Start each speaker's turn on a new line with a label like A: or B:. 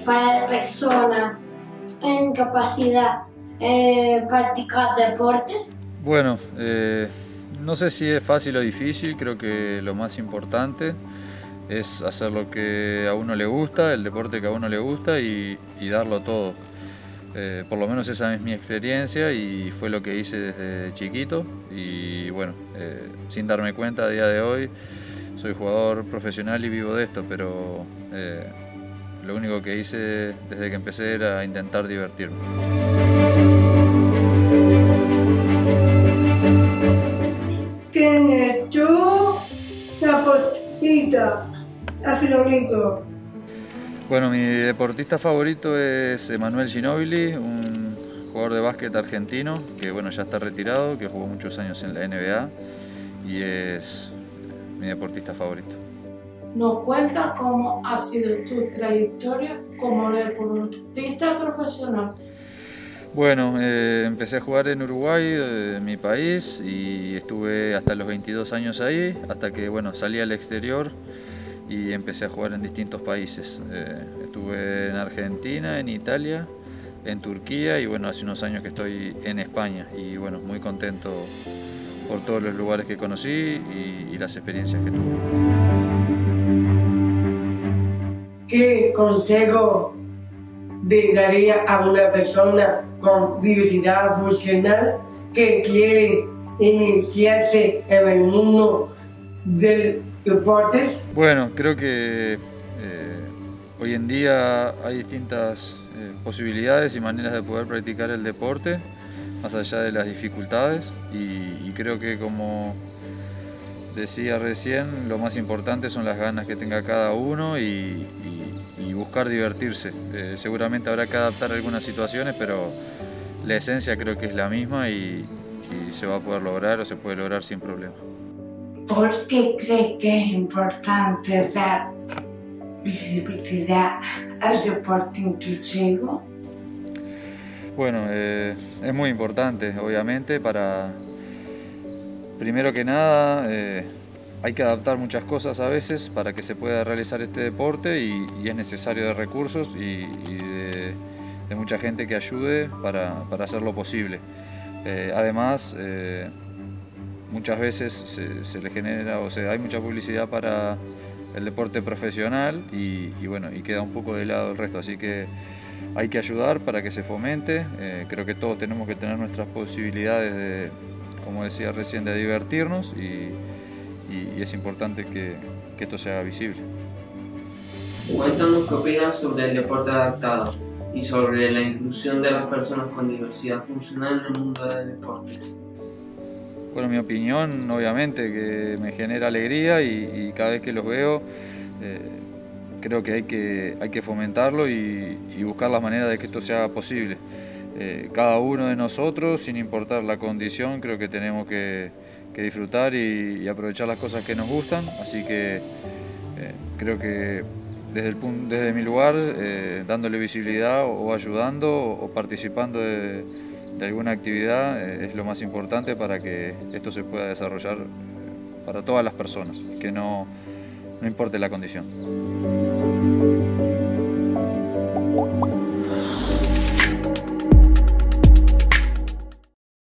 A: para la persona en capacidad practicar deporte?
B: Bueno, no sé si es fácil o difícil, creo que lo más importante es hacer lo que a uno le gusta, el deporte que a uno le gusta y darlo todo. Por lo menos esa es mi experiencia y fue lo que hice desde chiquito y bueno, sin darme cuenta a día de hoy soy jugador profesional y vivo de esto, pero lo único que hice desde que empecé era intentar divertirme.
C: ¿Quién es tu deportista favorito?
B: Bueno, mi deportista favorito es Emanuel Ginóbili, un jugador de básquet argentino que bueno, ya está retirado, que jugó muchos años en la NBA y es mi deportista favorito.
D: ¿Nos cuenta cómo ha sido tu trayectoria como deportista profesional?
B: Bueno, empecé a jugar en Uruguay, mi país, y estuve hasta los 22 años ahí, hasta que bueno, salí al exterior y empecé a jugar en distintos países. Estuve en Argentina, en Italia, en Turquía y bueno, hace unos años que estoy en España y bueno, muy contento por todos los lugares que conocí y las experiencias que tuve.
C: ¿Qué consejo le daría a una persona con diversidad funcional que quiere iniciarse en el mundo del deporte?
B: Bueno, creo que hoy en día hay distintas posibilidades y maneras de poder practicar el deporte, más allá de las dificultades, y creo que, como decía recién, lo más importante son las ganas que tenga cada uno y buscar divertirse. Seguramente habrá que adaptar algunas situaciones, pero la esencia creo que es la misma y se va a poder lograr o se puede lograr sin problema.
E: ¿Por qué cree que es importante dar visibilidad al deporte inclusivo?
B: Bueno, es muy importante, obviamente, primero que nada, hay que adaptar muchas cosas a veces para que se pueda realizar este deporte y es necesario de recursos y de mucha gente que ayude para hacerlo posible. Además, muchas veces se le genera, o sea, hay mucha publicidad para el deporte profesional y bueno, y queda un poco de lado el resto, así que hay que ayudar para que se fomente. Creo que todos tenemos que tener nuestras posibilidades de, como decía recién, de divertirnos y es importante que esto se haga visible.
F: Cuéntanos qué opinas sobre el deporte adaptado y sobre la inclusión de las personas con diversidad funcional en el mundo del deporte.
B: Bueno, mi opinión, obviamente, que me genera alegría y cada vez que los veo creo que hay que fomentarlo y buscar las maneras de que esto sea posible. Cada uno de nosotros, sin importar la condición, creo que tenemos que disfrutar y aprovechar las cosas que nos gustan, así que creo que desde mi lugar, dándole visibilidad o ayudando o participando de alguna actividad es lo más importante para que esto se pueda desarrollar para todas las personas, que no importe la condición.